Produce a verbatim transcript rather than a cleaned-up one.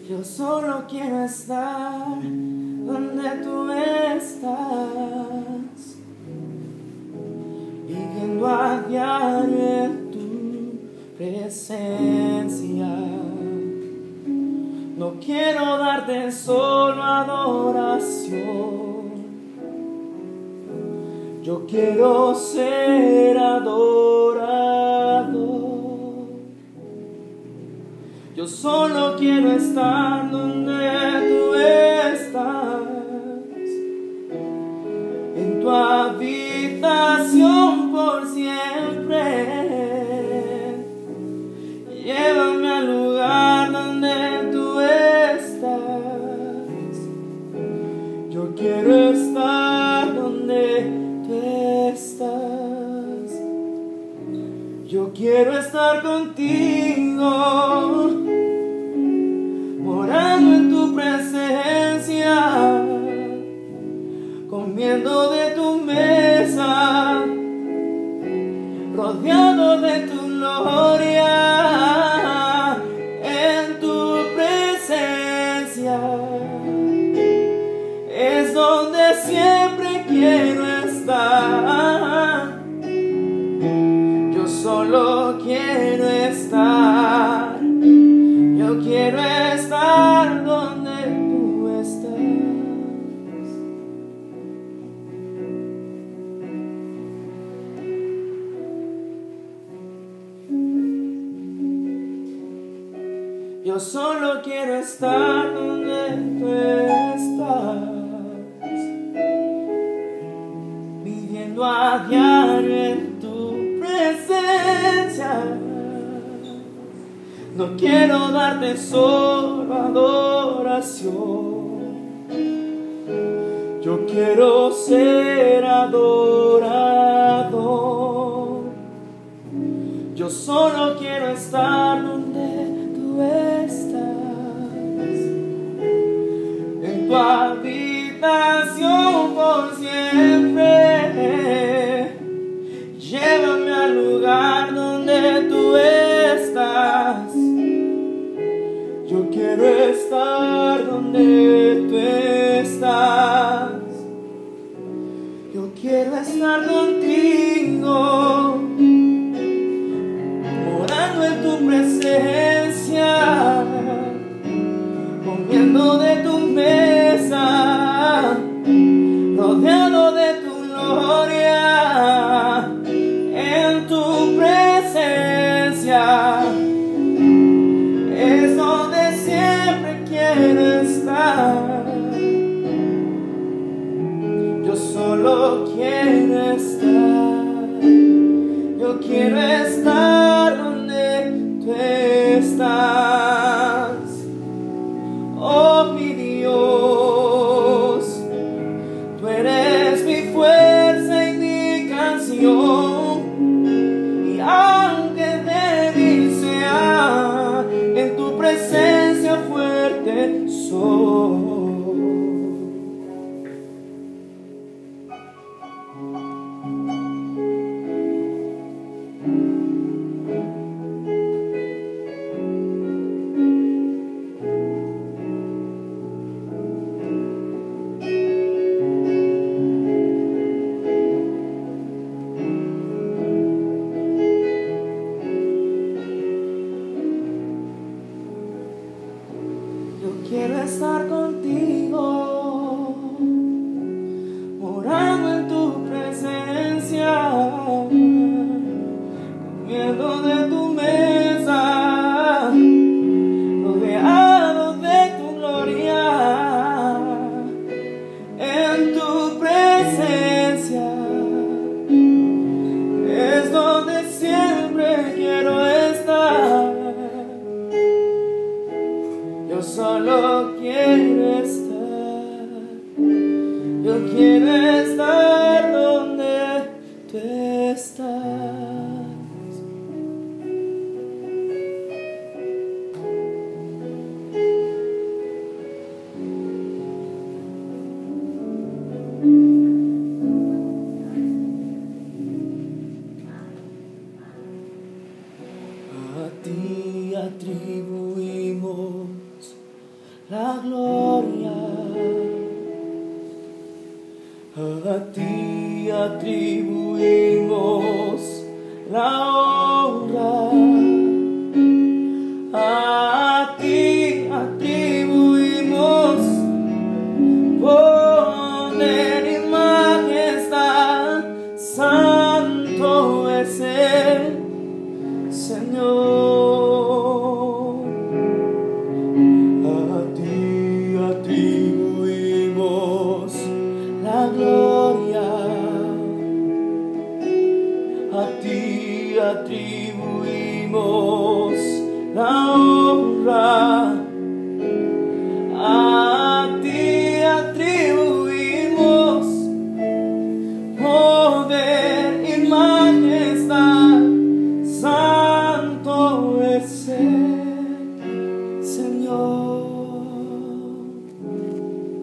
Yo solo quiero estar donde tú estás, viviendo a diario en tu presencia. No quiero darte solo adoración, yo quiero ser adorado. Yo solo quiero estar donde tú estás, en tu habitación por siempre. Llévame al lugar donde tú estás. Yo quiero estar donde tú estás. Yo quiero estar contigo, morando en tu presencia, comiendo de tu mesa, rodeado de tu gloria, en tu presencia es donde siempre quiero estar. Yo solo quiero estar, yo quiero estar donde tú estás. Yo solo quiero estar donde tú estás, viviendo a diario en tu presencia. No quiero darte solo adoración, yo quiero ser adorado. Yo solo quiero estar donde tú estás, en tu habitación por siempre. Llévame al lugar donde tú estás. Yo quiero estar donde tú estás. Yo quiero estar contigo, morando en tu presencia, comiendo de tu mesa, rodeado de tu gloria, en tu presencia es donde siempre quiero estar. Yo solo quiero estar, yo quiero estar donde tú estás. Oh mi Dios, tú eres mi fuerza y mi canción, y aunque débil sea, en tu presencia fuerte soy. Quiero estar contigo, morando en tu presencia, comiendo de tu mesa, rodeado de tu gloria, en tu presencia es donde siempre quiero estar. Yo solo quiero estar, yo quiero estar donde tú estás. A ti atribuimos ti atribuir